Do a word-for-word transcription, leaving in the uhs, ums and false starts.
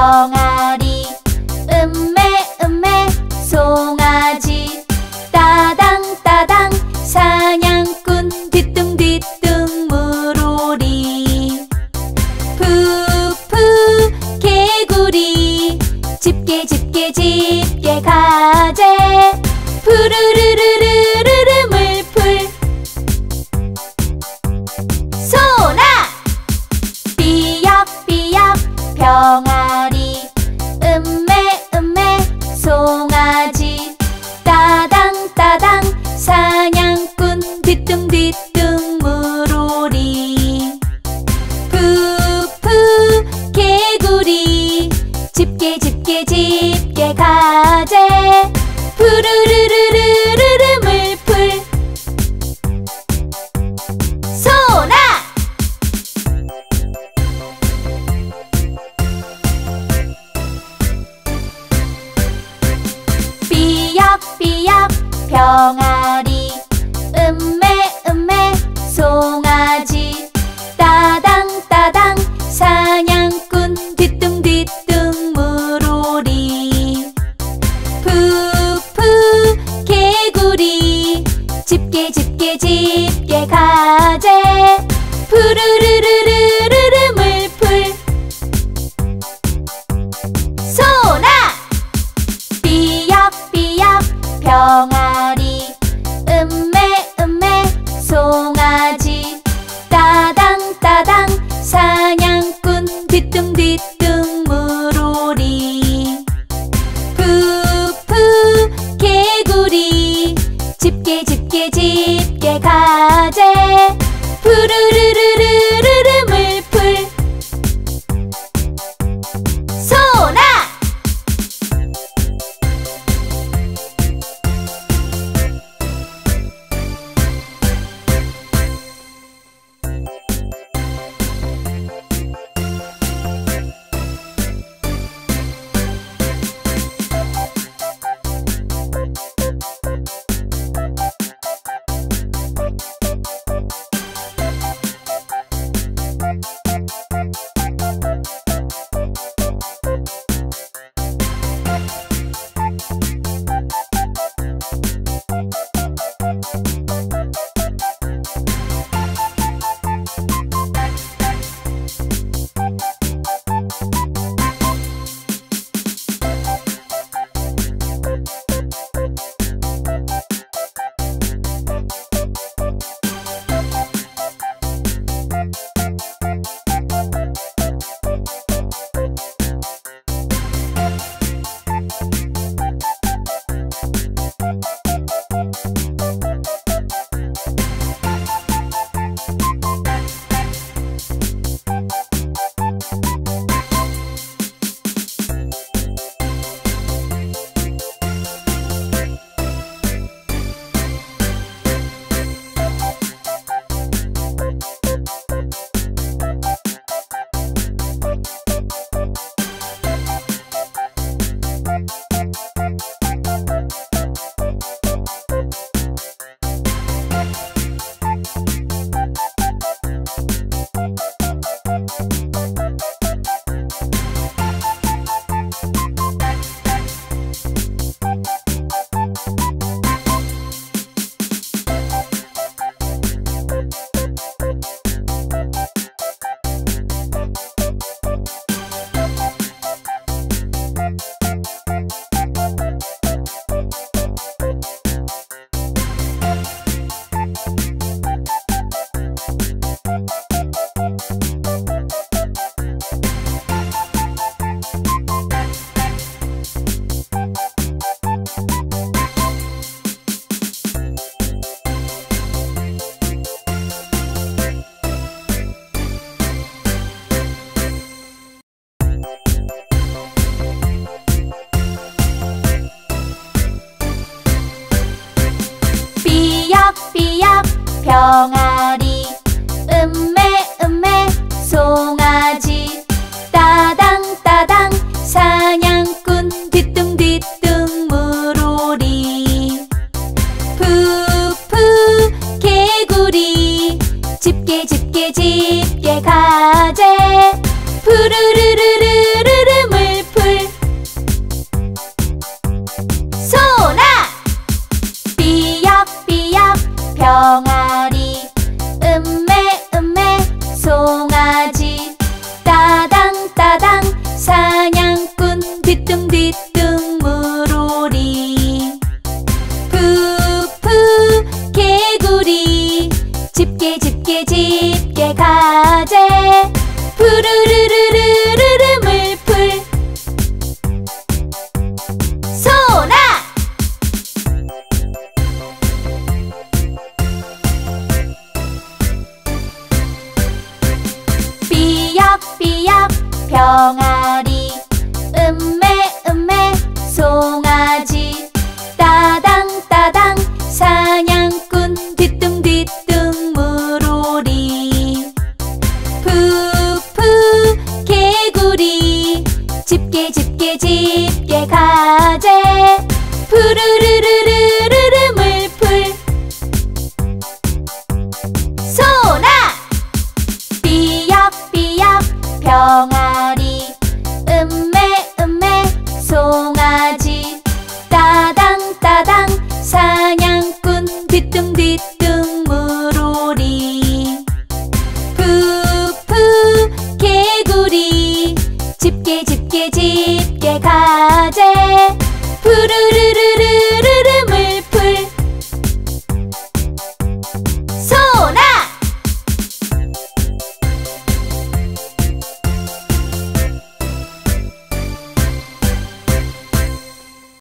병아리 음메 음메 송아지 따당 따당 사냥꾼 뒤뚱뒤뚱 물오리 푸푸 개구리 집게 집게 집게 가재 푸르르르르르르 물풀 소나 삐약삐약 병아리 음메 음메 송아지 따당 따당 사냥꾼 뒤뚱뒤뚱 물오리 푸푸 개구리 집게 집게 집게 가재 푸르르르르르르 물풀 소나 삐약삐약 병아리 음메 음메 송아지 따당 따당 사냥꾼 뒤뚱뒤뚱 물오리 푸푸 개구리 집게 집게 집게 가재 푸르르르르르르 물풀 소나 삐약삐약 병아리 음메 음메 송아지 따당 따당 사냥꾼 뒤뚱뒤뚱 물오리 푸푸 개구리 집게 집게 집게 가재 푸르르르르르르 물풀 소나 삐약삐약 병아리 음메 음메 송아지 따당 따당 사냥꾼 뒤뚱뒤뚱 물오리 푸푸 개구리 집게 집게 집게 가재 푸르르르르르르 물 집게 집게 가재 푸르르르